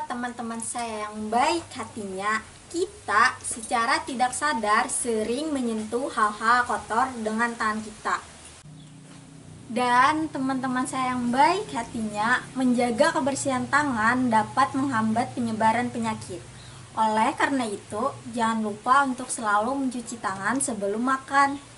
teman-teman saya yang baik hatinya, kita secara tidak sadar sering menyentuh hal-hal kotor dengan tangan kita. Dan teman-teman saya yang baik hatinya, menjaga kebersihan tangan dapat menghambat penyebaran penyakit. Oleh karena itu, jangan lupa untuk selalu mencuci tangan sebelum makan.